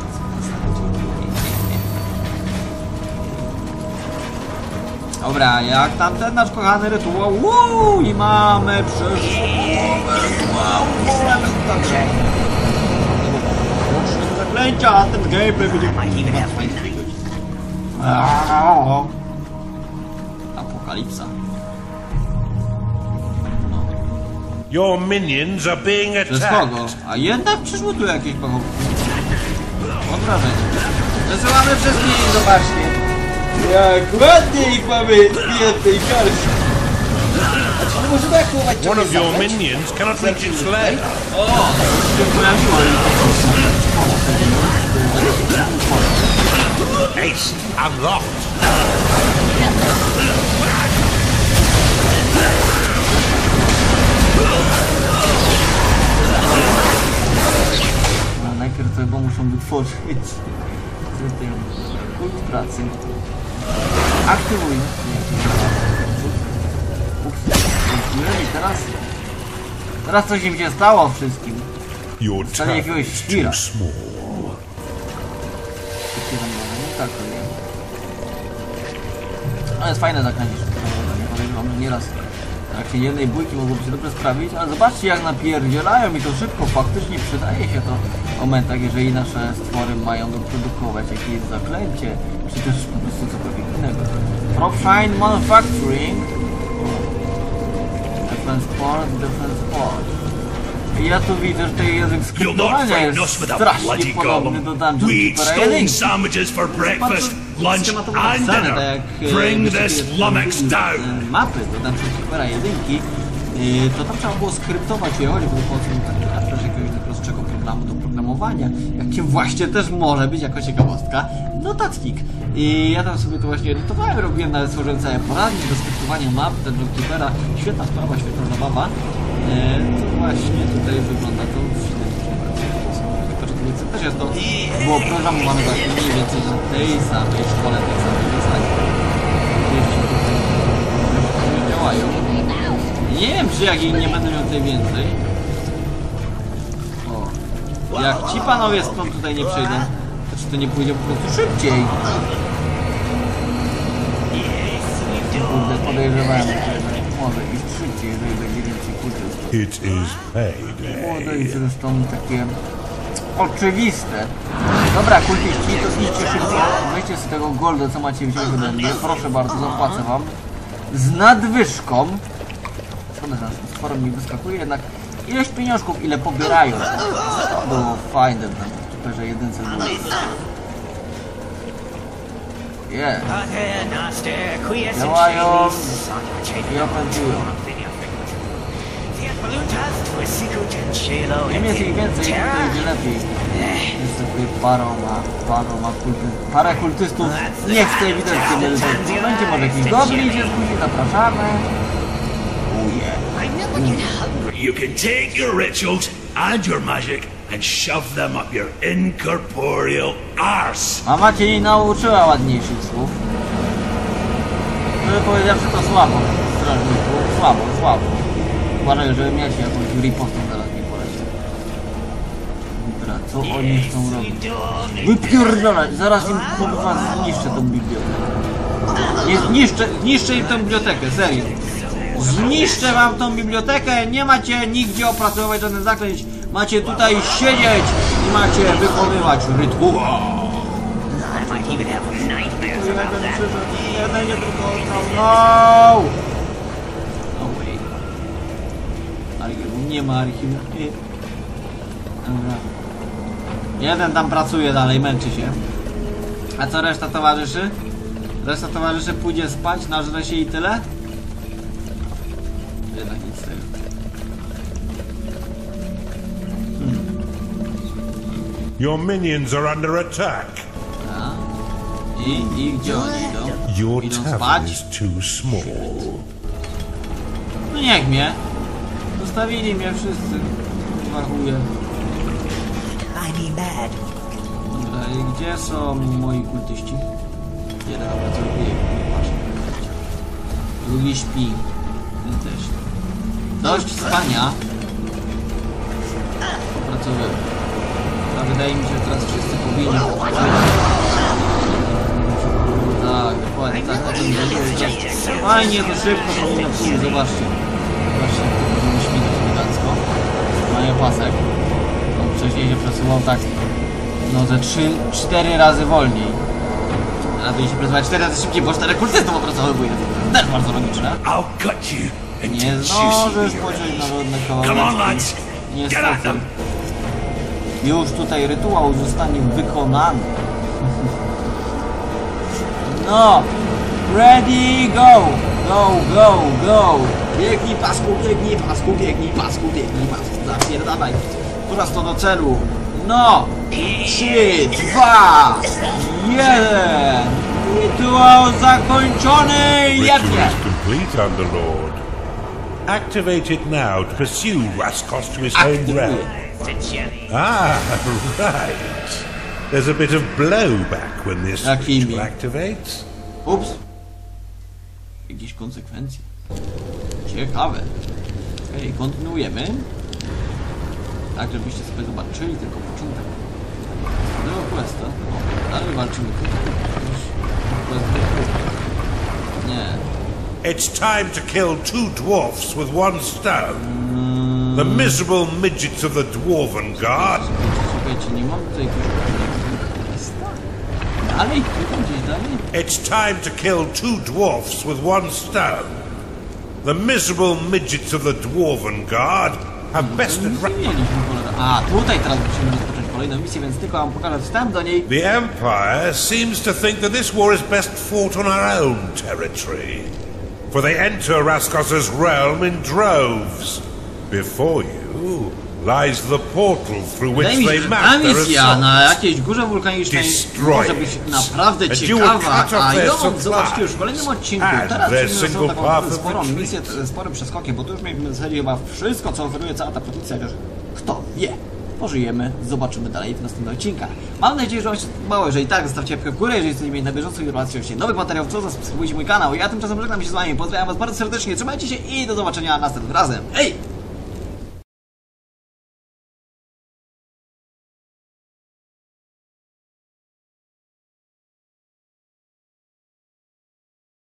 Dobra, jak tamten nasz kochany rytuał. I mamy przyszłą połowę. Zaklęcia, a ten gameplay będzie apokalipsa. Your minions are being Przez attacked. kogo? A jednak przyszło tu jakieś pochopki. Mam wrażenie. Przesyłamy wszystkich, zobaczcie. Jak ładnie ich mamy w jednej garści. Znaczy, nie możemy aktywować One of your minions cannot reach its lair. O, to się pojawiło. Haste unlocked. No, najpierw to chyba muszą wytworzyć. Kult pracy. Aktywuj. I teraz coś im się stało wszystkim. Your Stali jakiegoś tower is świra. too small. Tak, to nie. Ale jest fajne zakręcie. Mamy nieraz w trakcie jednej bójki mogłoby się dobrze sprawić, ale zobaczcie jak napierdzielają i to szybko, faktycznie przydaje się to w momentach, jeżeli nasze stwory mają doprodukować jakieś zaklęcie, czy też po prostu cokolwiek innego. Profine Manufacturing, Defense Port. I ja tu widzę, że ten język skryptowania jest strasznie podobny do Dungeon Keepera 1. Sandwiches for breakfast, lunch and dinner. Bring this lummox down. Mapy do Dungeon Keepera 1 to tam trzeba było skryptować je, choćby też jakiegoś prostszego programu do programowania, jakim właśnie też może być jako ciekawostka notatnik. I ja tam sobie to właśnie edytowałem, robiłem, nawet stworzyłem cały poradnik do skryptowania map, ten Keepera, świetna sprawa, świetna zabawa. To właśnie tutaj wygląda to też jest to, było programowane właśnie mniej więcej na tej samej szkole, tej samej zasadzie. Działają. Nie wiem, czy jak nie będę miał tutaj więcej. O. Jak ci panowie stąd tutaj nie przejdą, to czy to nie pójdzie po prostu szybciej? Kurde, podejrzewałem, że może iść szybciej, jeżeli będzie więcej kultystów. It is payday. Może zresztą takie oczywiste. Dobra, kultyści, to zniszcie szybko. Weźcie z tego golda, co macie wziąć ode mnie. Proszę bardzo, zapłacę wam. Z nadwyżką. Szkoda, że naszym sporem mi wyskakuje, jednak ileś pieniążków, ile pobierają. To było fajne, tam że jedynce było. Działają i opętują. Im jest ich więcej, to idzie lepiej. Niestety parę kultystów nie chce ewidentnie będzie może jakiś goblin się zgubi, zapraszamy. You can take your rituals and your magic and shove them up your incorporeal arse. Mama cię nie nauczyła ładniejszych słów. Żeby powiedziawszy to słabo, strażniku, słabo. Uważaj, żebym ja się jakąś ripostą zaraz nie polecił. Dobra, co oni chcą robić? Wypierdolać! Zaraz im kurwa zniszczę tą bibliotekę. Nie zniszczę im tą bibliotekę, serio. Zniszczę wam tą bibliotekę, nie macie nigdzie opracowywać żadnych zaklęć. Macie tutaj siedzieć i macie wykonywać rytuał. Nie będzie tylko no! Nie ma archiwum. Dobra. Jeden tam pracuje dalej, męczy się. A co reszta towarzyszy? Reszta towarzyszy pójdzie spać, nażre się i tyle? Jednak nic z tego. Your minions are under attack. A? I gdzie oni idą? Your Idą tavern spać? is too small. No niech mnie. Zostawili mnie wszyscy. Wachuję. Dobra, i gdzie są moi kultyści? Jeden opracowuje, masz. Drugi śpi. Ten też. Dość spania. Opracowuję. A wydaje mi się, że teraz wszyscy powinni. Tak, dokładnie, tak. Fajnie, to szybko powinno pójść, zobaczcie. Zobaczcie, jak to powinno śmigać elegancko. Mają pasek. On wcześniej się przesuwał tak, no ze 3-4 razy wolniej. A tu się przesuwa 4 razy szybciej, bo 4 kultystów opracowuje. To też bardzo logiczne. Nie zdążysz pociąć narodne kawałeczki. Niestety. Już tutaj rytuał zostanie wykonany. No! Ready, go! Go, go, go! Biegnij pasku, biegnij pasku, biegnij pasku, biegnij pasku. Zapierdalaj. Prosto do celu. No! 3, 2, 1! Rytuał zakończony! Jebnie! Complete, Underlord. Activate it now to pursue Raskos to his home realm. Ah, right. There's a bit of blowback when this ritual activates. Ups. Jakieś konsekwencje. Ciekawe. Okej, kontynuujemy. Tak, żebyście sobie zobaczyli tylko początek tego questa. Dalej walczymy. Nie. It's time to kill 2 dwarfs with 1 stone. The miserable midgets of the Dwarven Guard. Czekajcie, nie mam tutaj dalej, gdzieś dalej. It's time to kill 2 dwarfs with 1 stone. The miserable midgets of the Dwarven Guard have bested... A, tutaj teraz musimy rozpocząć kolejną misję, więc tylko wam pokażę wstęp do niej. The Empire seems to think that this war is best fought on our own territory. for they enter Raskos's realm in droves. Before you lies the portal through which Wydaje mi się, they że map ta their misja na assault. jakiejś górze wulkanicznej Destroy może być it. naprawdę And you will ciekawa, cut off a their ją supply. zobaczycie już w kolejnym odcinku. And Teraz their przyjmę single taką path of sporą retreat. misję, sporym przeskokiem, bo tu już mieliśmy w zasadzie chyba wszystko, co oferuje cała ta produkcja, chociaż kto wie. Pożyjemy, zobaczymy dalej w następnych odcinkach. Mam nadzieję, że Wam się spodobało. Jeżeli tak, zostawcie łapkę w górę. Jeżeli chcecie mieć na bieżąco informacje o nowych materiałów, to zasubskrybujcie mój kanał. Ja tymczasem żegnam się z Wami. Pozdrawiam Was bardzo serdecznie, trzymajcie się i do zobaczenia następnym razem. Hej!